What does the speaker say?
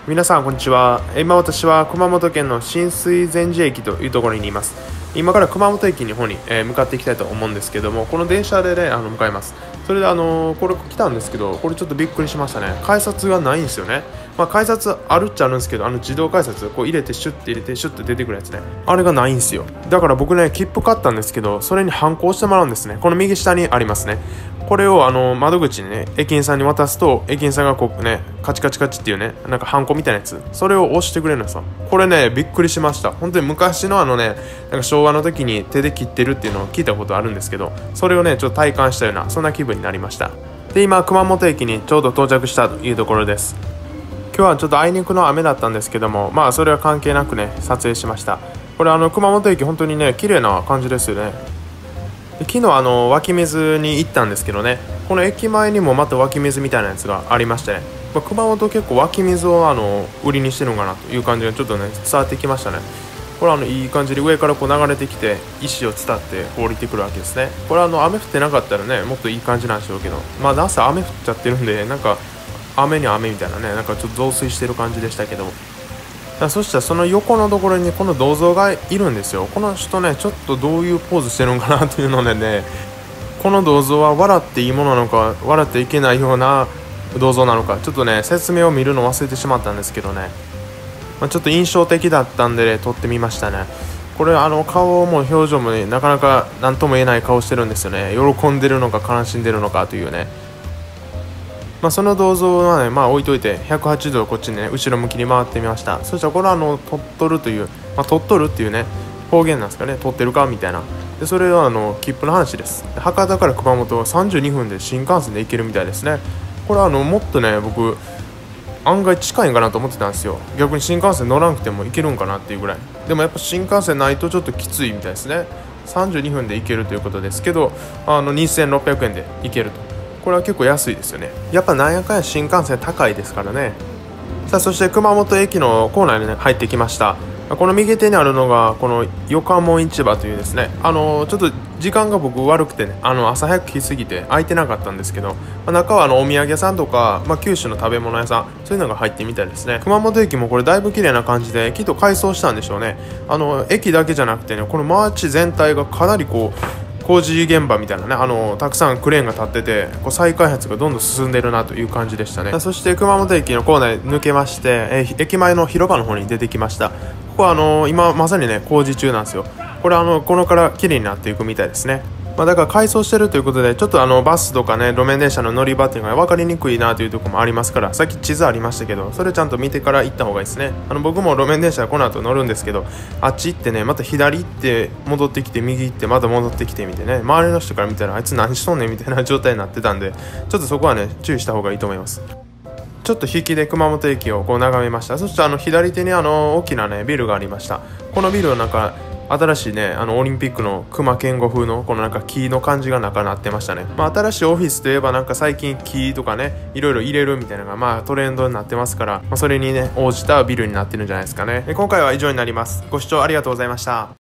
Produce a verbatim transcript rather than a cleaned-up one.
皆さんこんにちは。今私は熊本県の新水前寺駅というところにいます。今から熊本駅の方に、えー向かっていきたいと思うんですけども、この電車でねあの向かいます。それであのーこれ来たんですけど、これちょっとびっくりしましたね。改札がないんですよね。まあ改札あるっちゃあるんですけど、あの自動改札こう入れてシュッて入れてシュッて出てくるやつね、あれがないんですよ。だから僕ね切符買ったんですけど、それに反抗してもらうんですね。この右下にありますね。これをあの窓口にね駅員さんに渡すと、駅員さんがこうねカチカチカチっていうねなんかハンコみたいなやつ、それを押してくれるんですよ。これねびっくりしました。本当に昔のあのねなんか昭和の時に手で切ってるっていうのを聞いたことあるんですけど、それをねちょっと体感したようなそんな気分になりました。で今熊本駅にちょうど到着したというところです。今日はちょっとあいにくの雨だったんですけども、まあそれは関係なくね撮影しました。これあの熊本駅本当にね綺麗な感じですよね。で昨日あの湧き水に行ったんですけどね、この駅前にもまた湧き水みたいなやつがありましてね、まあ、熊本結構湧き水をあの売りにしてるのかなという感じがちょっとね伝わってきましたね。これあのいい感じで上からこう流れてきて石を伝って降りてくるわけですね。これあの雨降ってなかったらねもっといい感じなんでしょうけど、まあ朝雨降っちゃってるんでなんか雨に雨みたいなね、なんかちょっと増水してる感じでしたけど、そしたらその横のところにこの銅像がいるんですよ。この人ねちょっとどういうポーズしてるのかなというのでね、この銅像は笑っていいものなのか笑っていけないような銅像なのか、ちょっとね説明を見るの忘れてしまったんですけどね、まあ、ちょっと印象的だったんで、ね、撮ってみましたね。これあの顔も表情もねなかなか何とも言えない顔してるんですよね。喜んでるのか悲しんでるのかというね。まあ、その銅像はね、まあ、置いといてひゃくはちじゅうどこっちにね後ろ向きに回ってみました。そしたらこれはあの鳥取という、まあ、鳥取っていうね方言なんですかね、取ってるかみたいな。でそれはあの切符の話です。博多から熊本はさんじゅうにふんで新幹線で行けるみたいですね。これはあのもっとね僕案外近いんかなと思ってたんですよ。逆に新幹線乗らなくても行けるんかなっていうぐらい。でもやっぱ新幹線ないとちょっときついみたいですね。さんじゅうにふんで行けるということですけど、あのにせんろっぴゃくえんで行けると。これは結構安いですよね。やっぱなんやかんや新幹線高いですからね。さあそして熊本駅の構内に、ね、入ってきました。この右手にあるのがこの横浜市場というですね、あのちょっと時間が僕悪くてね、あの朝早く来すぎて空いてなかったんですけど、まあ、中はあのお土産屋さんとか、まあ、九州の食べ物屋さんそういうのが入ってみたいですね。熊本駅もこれだいぶ綺麗な感じできっと改装したんでしょうね。あの駅だけじゃなくてね、この街全体がかなりこう工事現場みたいなね、あのたくさんクレーンが立っててこう再開発がどんどん進んでるなという感じでしたね。そして熊本駅の構内抜けまして、えー駅前の広場の方に出てきました。ここはあの今まさにね工事中なんですよ。これあのこのから綺麗になっていくみたいですね。まあ、だから改装してるということでちょっとあのバスとかね路面電車の乗り場っていうのが分かりにくいなというところもありますから、さっき地図ありましたけどそれちゃんと見てから行った方がいいですね。あの僕も路面電車この後乗るんですけど、あっち行ってねまた左行って戻ってきて右行ってまた戻ってきてみてね、周りの人から見たらあいつ何しとんねんみたいな状態になってたんで、ちょっとそこはね注意した方がいいと思います。ちょっと引きで熊本駅をこう眺めました。そしてあの左手にあの大きなねビルがありました。このビルの中新しいねあのオリンピックの熊健吾風のこのなんか木の感じが中なってましたね。まあ新しいオフィスといえばなんか最近木とかねいろいろ入れるみたいなのがまあトレンドになってますから、まあ、それにね応じたビルになってるんじゃないですかね。で今回は以上になります。ご視聴ありがとうございました。